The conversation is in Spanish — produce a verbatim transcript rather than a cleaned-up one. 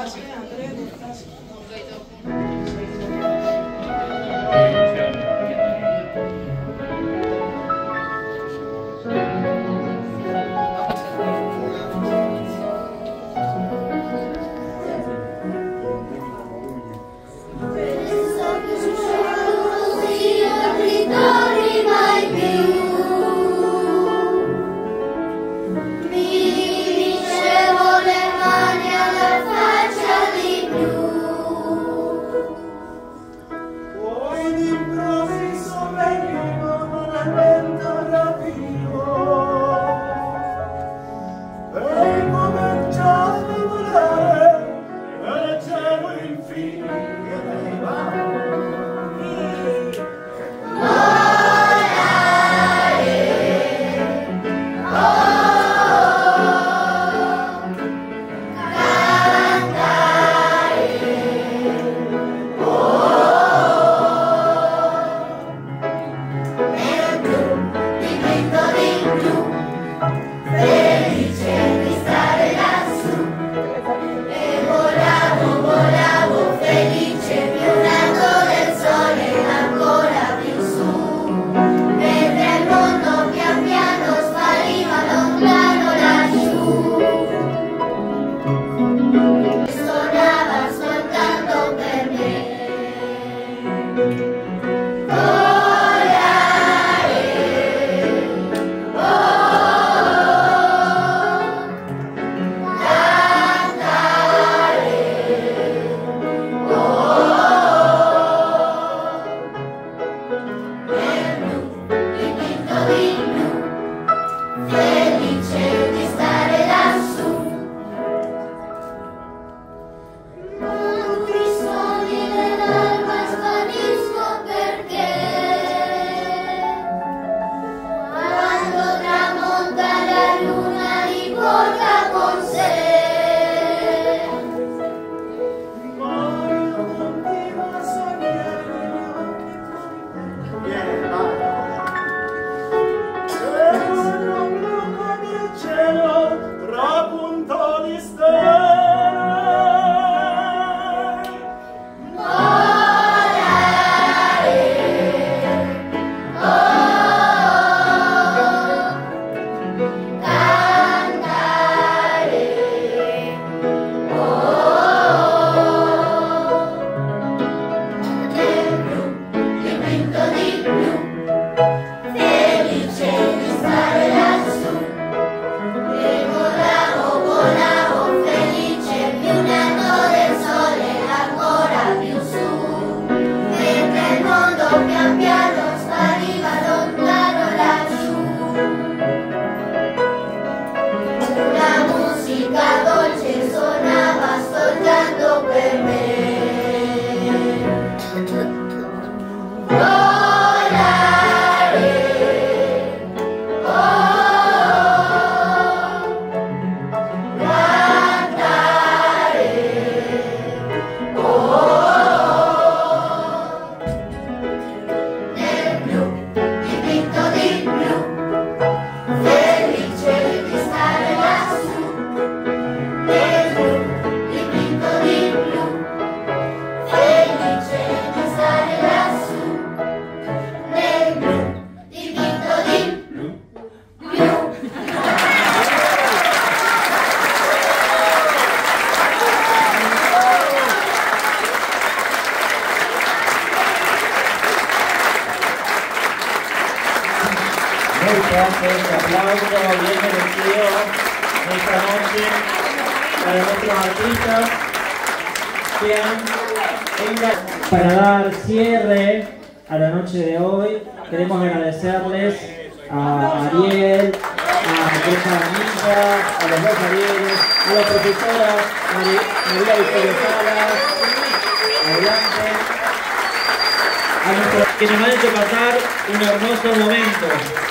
Gracias, este aplauso bien merecido esta noche para nuestros artistas que han vengado. Para dar cierre a la noche de hoy, queremos agradecerles a Ariel, a Teresa Danilla, a los dos Arieles, a la profesora María Victoria Salas, adelante, a nuestros que nos han hecho pasar un hermoso momento.